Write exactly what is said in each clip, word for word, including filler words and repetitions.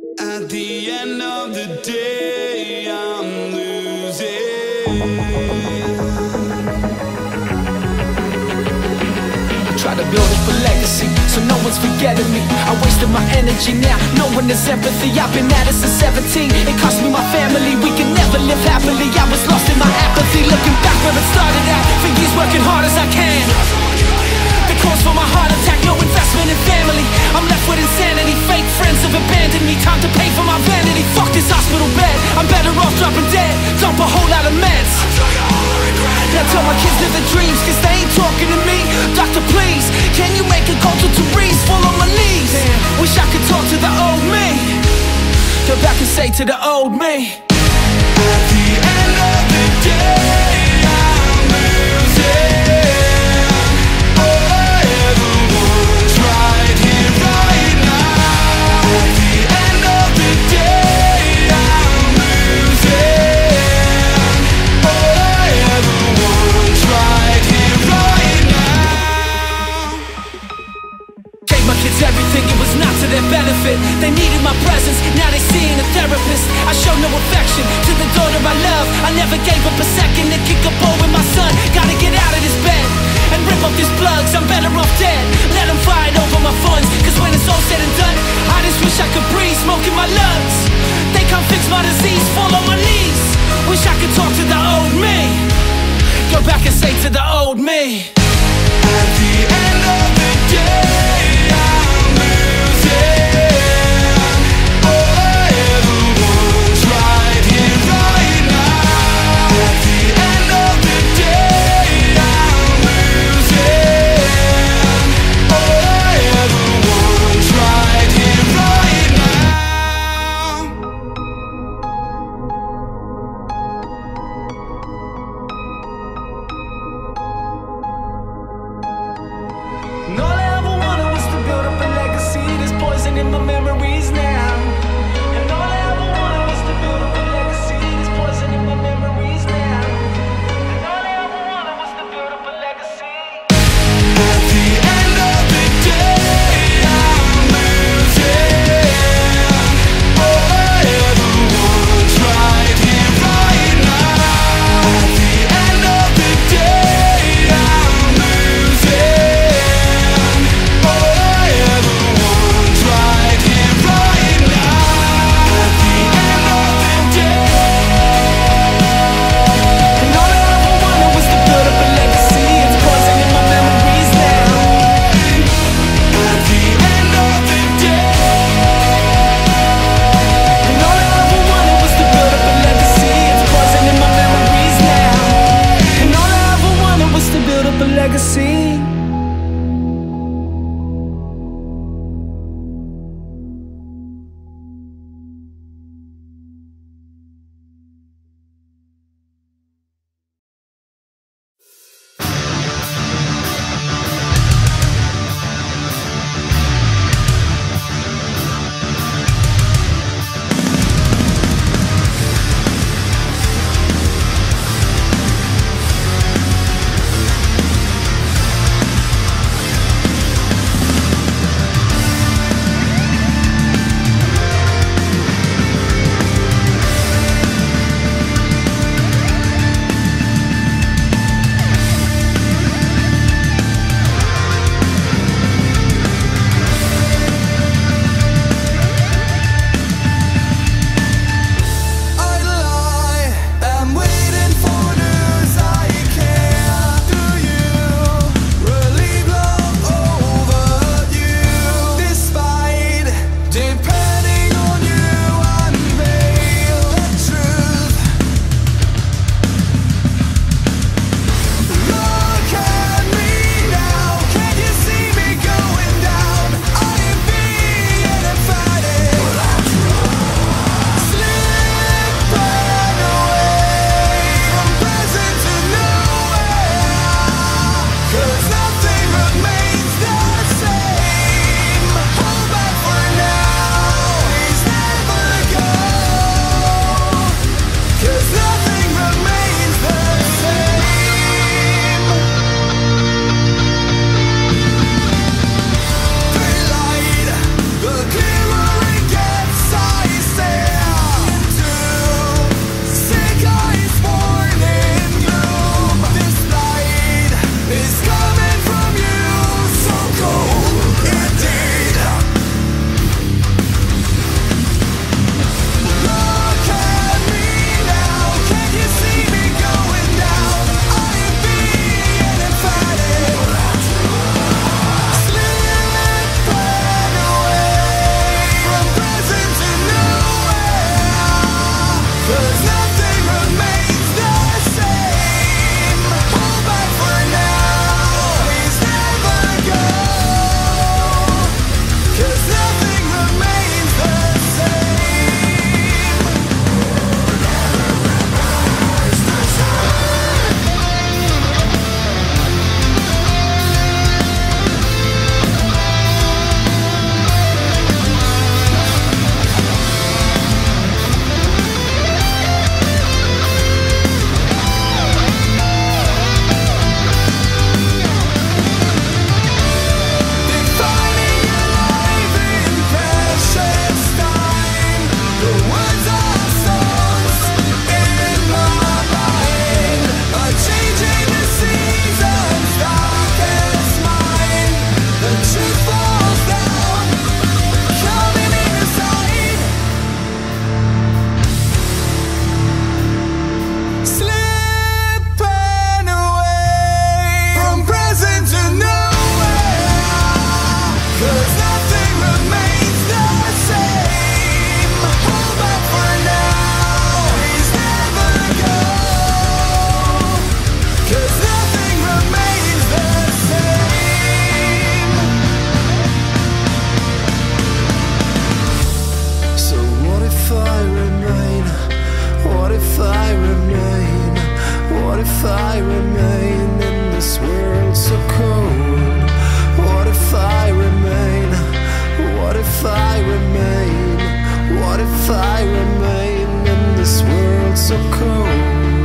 At the end of the day, I'm losing. Try to build up a legacy, so no one's forgetting me. I wasted my energy, now no one has empathy. I've been at it since seventeen, it cost me my family. We can never live happily, I was lost in my apathy. Looking back where it started at, for years working hard as I can. The cause for my heart attack, no investment in family. I'm left with insanity, fake friends have abandoned me. Time to pay for my vanity, fuck this hospital bed. I'm better off dropping dead, dump a whole lot of meds. Now tell my kids live their dreams, cause they ain't talking to me. Doctor, please, can you make a culture to breathe? Fall on my knees. Damn, wish I could talk to the old me. Go back and say to the old me, at the end of the day, I'm losing. All I ever want, right here, right now. At the end of the day, I'm losing. All I ever want, right here, right now. gave my kids everything, it was not to their benefit. They needed my presence, now they seeing a therapist. I show no affection to the daughter I love. I never gave up a second to kick a ball with my son. Gotta get out of this bed and rip up these plugs, I'm better off dead. Let them fight over my funds, cause when it's all said and done, I just wish I could breathe, smoke in my lungs. They can't fix my disease, fall on my knees. Wish I could talk to the old me. Go back and say to the old me, at the end of the day, I'm losing. All I ever want, right here, right now. At the end of the day, I'm losing. All I ever want, right here, right now. if I remain in this world so cold? What if I remain? What if I remain? What if I remain in this world so cold?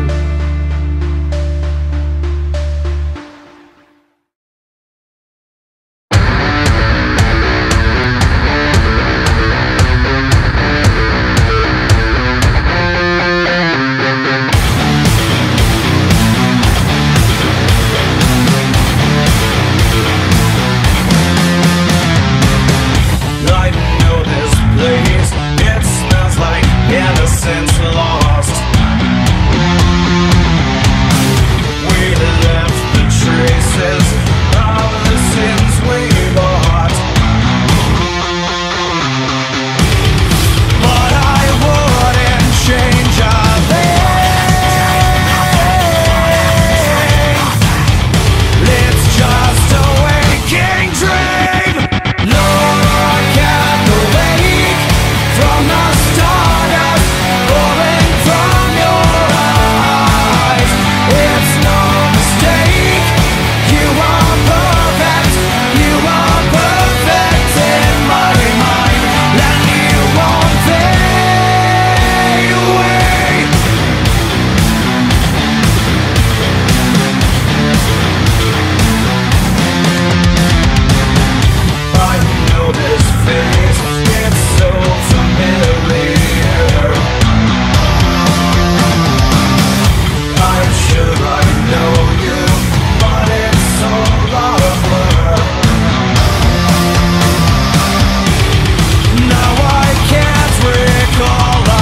Innocence lost. We left the traces of the sins we bought. But I wouldn't change a thing. It's just a waking dream. Look at the wake from the stardust pouring from your eyes. It's no mistake, you are perfect, you are perfect in my mind, and you won't fade away. I know this face, it's so familiar. I should I know you, but it's all a blur. Now I can't recall a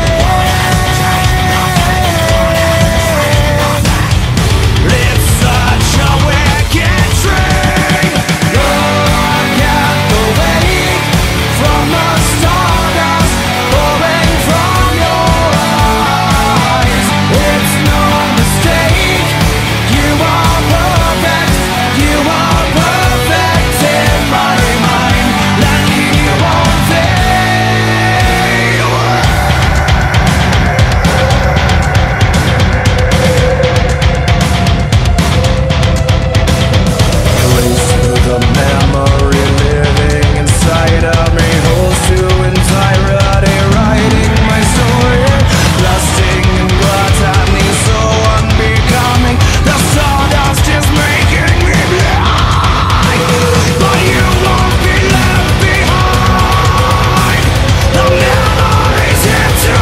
thing. It's such a wicked dream. Look at the wake from the stardust pouring from your eyes. It's no mistake, you are perfect, you are perfect in my mind, and you won't fade away. Erase the memory living inside of me, holds to entirety, writing my story, lusting in gluttony, so unbecoming. The sawdust is making me blind, but you won't be left behind. The memory's here to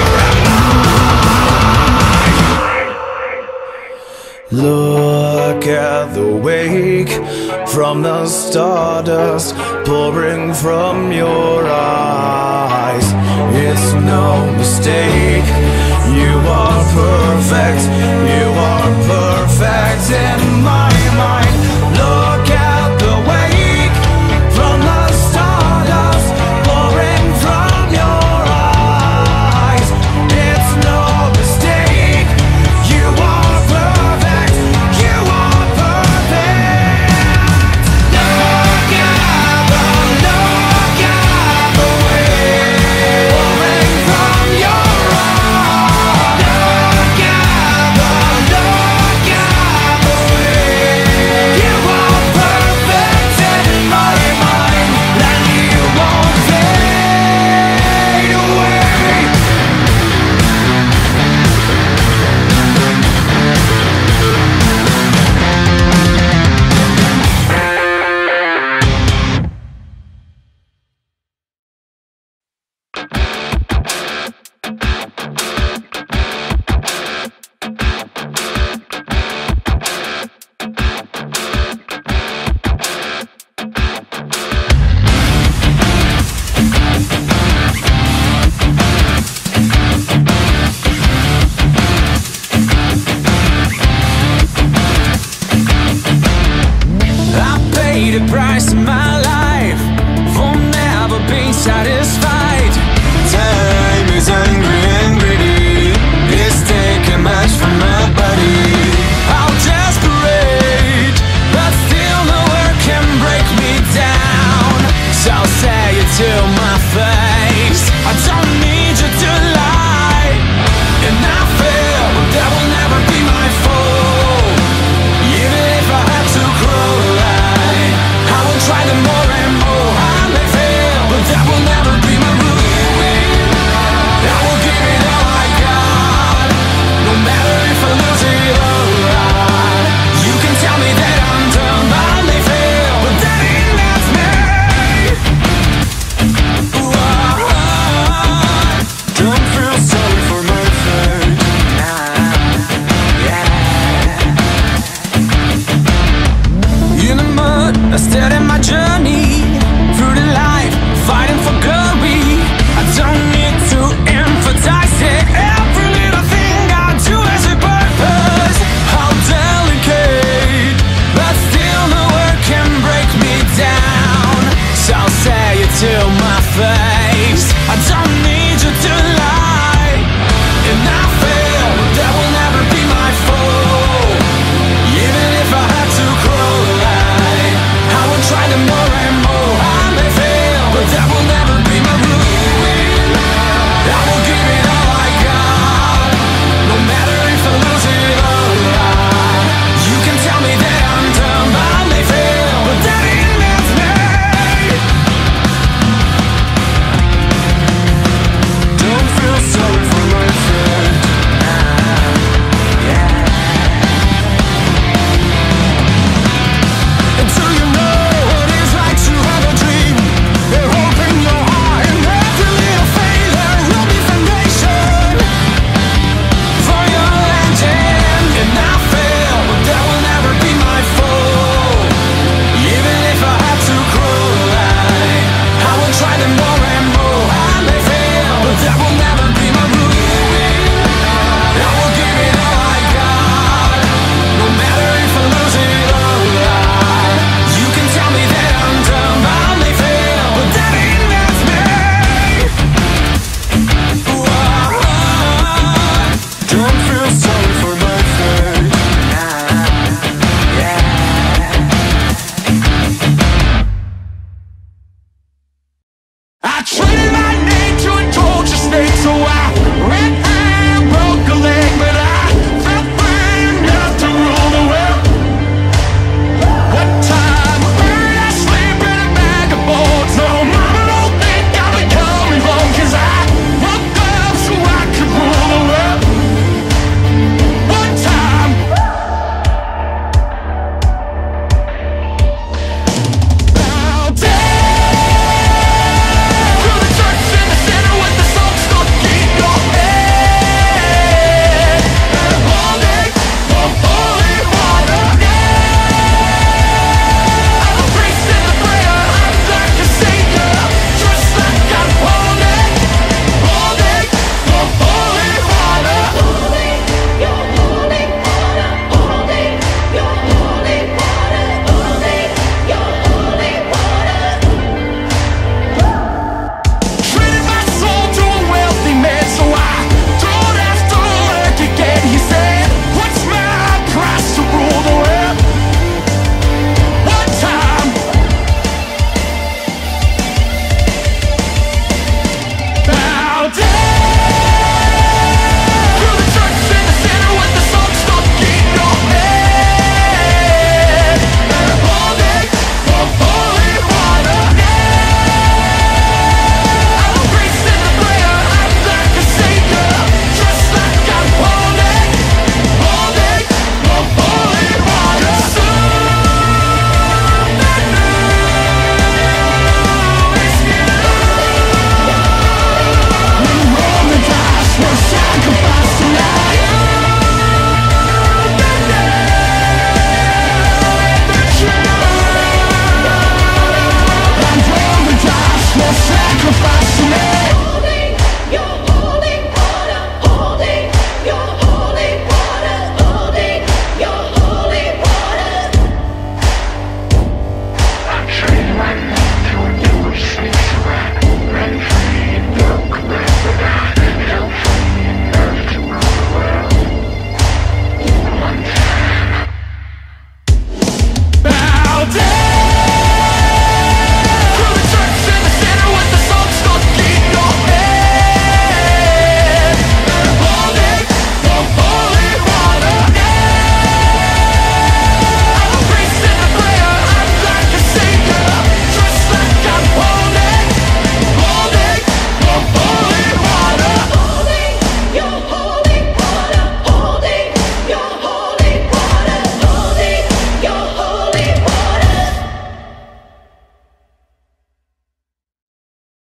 remind. Look at the wake from the stardust pouring from your eyes. It's no mistake,